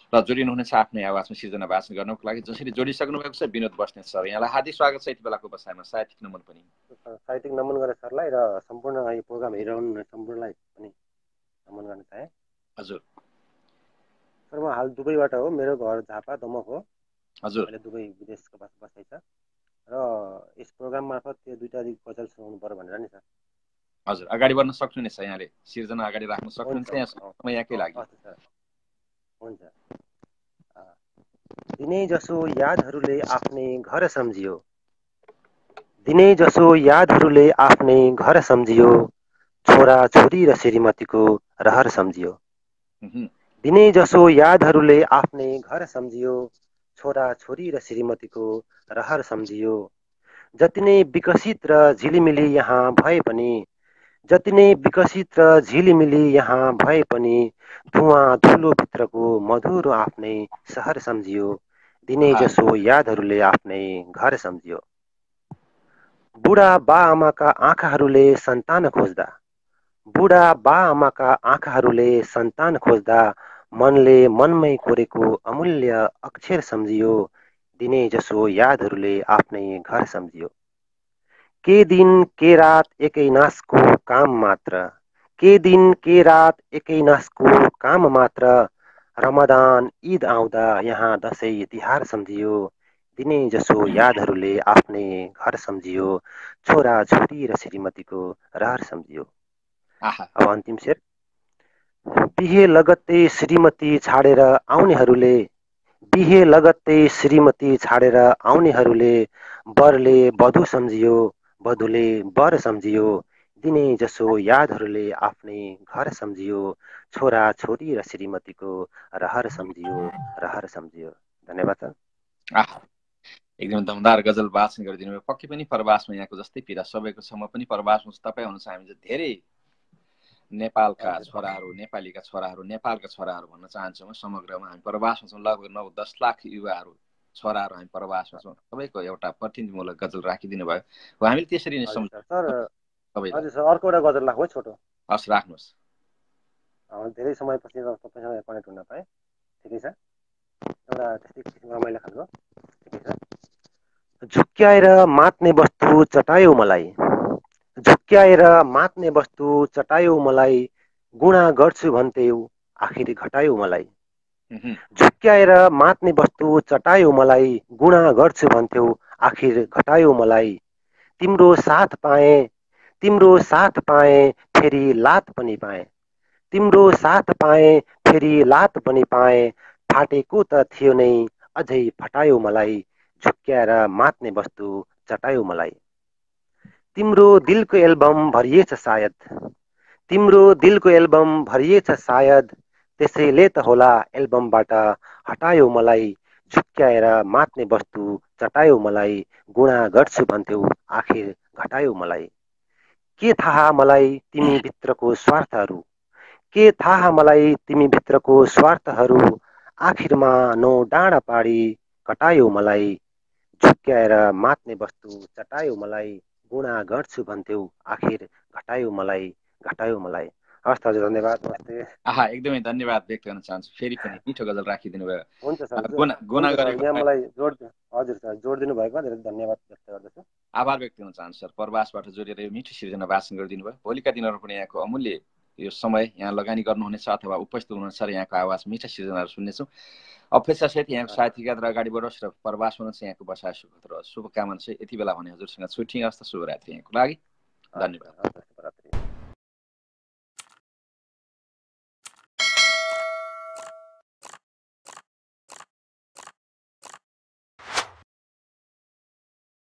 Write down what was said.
र जोडिनुहुनेछ आफ्नै आवाजमा सिर्जना भाषण गर्नको लागि। जसरी जोडिसक्नु भएको छ विनोद बस्नेत सर, यहाँलाई हार्दिक स्वागत छ यति बेलाको बसाइमा। साहित्यिक नमन पनि। साहित्यिक नमन गरे सरलाई र सम्पूर्ण यो प्रोग्राम हेरिरहनु सम्पूर्णलाई पनि नमन गर्न चाहे। हजुर सर, म हाल दुबईबाट हो। मेरो घर झापा दमक हो। हजुर अहिले दुबई विदेशको बसाइ छ र यस प्रोग्राम मार्फत त्यो दुईटा गजल सुनाउनु पर्यो भनेर नि सर। हजुर अगाडि बढ्न सक्नुहुनेछ, यहाँले सिर्जना अगाडि राख्न सक्नुहुनेछ। यहाँ समय यहाँकै लागि। हस् सर, हुन्छ। दिनै जसो यादहरूले आफ्नै घर सम्झियो, दिनै जसो यादहरूले आफ्नै घर सम्झियो, छोरा छोरी र श्रीमतीको रहर सम्झियो। दिनै जसो यादहरूले आफ्नै घर सम्झियो, छोरा छोरी र श्रीमतीको रहर सम्झियो। जति नै विकसित र झिलिमिली यहाँ भए पनि, जति नै विकसित र झिलिमिली यहाँ भए पनि, धुवा धुलो भित्रको मधुरो आफ्नै सहर सम्झियो। दिनै जसो यादहरूले आफ्नै घर सम्झियो। बुढा बा आमाका आँखाहरूले सन्तान खोज्दा, बुढा बा आमाका आँखाहरूले सन्तान खोज्दा, मनले मनमै कोरेको अमूल्य अक्षर सम्झियो। दिनै जसो यादहरूले आफ्नै घर सम्झियो। के दिन के रात एकै नासको काम मात्र, के दिन के रात एकै नासको काम मात्र, रमदान ईद आउँदा यहाँ दसैँ तिहार सम्झियो। दिनै जसो यादहरूले आफ्नै घर सम्झियो, छोरा छोरी र श्रीमतीको रहर सम्झियो। अब अन्तिम शेर। बिहे लगत्तै श्रीमती छाडेर आउनेहरूले, बिहे लगत्तै श्रीमती छाडेर आउनेहरूले, वरले वधु सम्झियो, वधुले वर सम्झियो। दिनै जसो यादहरूले आफ्नै घर सम्झियो, छोरा छोरी र श्रीमतीको रहर सम्झियो, रहर सम्झियो। धन्यवाद सर। एकदम दमदार गजल वाचन गरिदिनु भयो। पक्कै पनि प्रवासमा यहाँको जस्तै पीडा सबैको छ। म पनि प्रवासमा छु, तपाईँ हुनुहुन्छ। हामी चाहिँ धेरै नेपालका छोराहरू, नेपालीका छोराहरू, नेपालका छोराहरू भन्न चाहन्छु म। समग्रमा हामी प्रवासमा छौँ। लगभग 9-10 लाख युवाहरू, छोराहरू हामी प्रवासमा छौँ। तपाईँको एउटा प्रतिनिधिमूलक गजल राखिदिनु भयो। हामीले त्यसरी नै हजुर सर, अर्को एउटा गजल राख्नु है, छोटो। हस्, राख्नुहोस्। धेरै समयपछि तपाईँसँग कनेक्ट हुन पाएँ। ठिकै छ, एउटा त्यस्तै रमाइलो खालको। ठिकै छ। झुक्क्याएर मात्ने वस्तु चटायो मलाई, झुक्क्याएर मात्ने वस्तु चटायो मलाई, गुणा गर्छु भन्थ्यौ आखिर घटायो मलाई। झुक्क्याएर मात्ने वस्तु चटायो मलाई, गुणा गर्छु भन्थ्यौ आखिर घटायो मलाई। तिम्रो साथ पाएँ, तिम्रो साथ पाएँ, फेरि लात पनि पाएँ, तिम्रो साथ पाएँ, फेरि लात पनि पाएँ, फाटेको त थियो नै अझै फटायो मलाई। झुक्क्याएर मात्ने वस्तु चटायो मलाई। तिम्रो दिलको एल्बम भरिएछ सायद, तिम्रो दिलको एल्बम भरिएछ सायद, त्यसैले त होला एल्बमबाट हटायो मलाई। झुक्क्याएर मात्ने वस्तु चटायो मलाई, गुणा गर्छु भन्थ्यौ आखिर घटायो मलाई। के थाहा मलाई तिमी भित्रको स्वार्थहरू, के थाहा मलाई तिमी भित्रको स्वार्थहरू, आखिरमा नौ डाँडा पाडी कटायो मलाई। झुक्क्याएर मात्ने वस्तु चटायो मलाई, गुणा गर्छु भन्थ्यौ आखिर घटायो मलाई, घटायो मलाई। हस् हजुर, धन्यवाद, नमस्ते। एकदमै धन्यवाद व्यक्त गर्न चाहन्छु। फेरि पनि मिठो गजल राखिदिनु भयो। हुन्छ सर, गुना गरेको यहाँ मलाई हजुर सर, जोड दिनु भएको धेरै धन्यवाद व्यक्त गर्दछु। आभार व्यक्त गर्न चाहन्छु सर। प्रवासबाट जोडेर यो मिठो सिर्जना वाचन गरिदिनु भयो। भोलिका दिनहरू पनि यहाँको अमूल्य यो समय यहाँ लगानी गर्नुहुनेछ अथवा उपस्थित हुनुहुन्छ र यहाँको आवाज मिठा सिर्जनाहरू सुन्नेछौँ। अपेक्षासहित यहाँको साहित्यिक यात्रा अगाडि बढोस् र प्रवास हुनुहोस्। यहाँको बसाइ सुखद रहोस्। शुभकामना छ। यति बेला भने हजुरसँग छुट्टी। हस्त शुभरात्रि यहाँको लागि। धन्यवाद।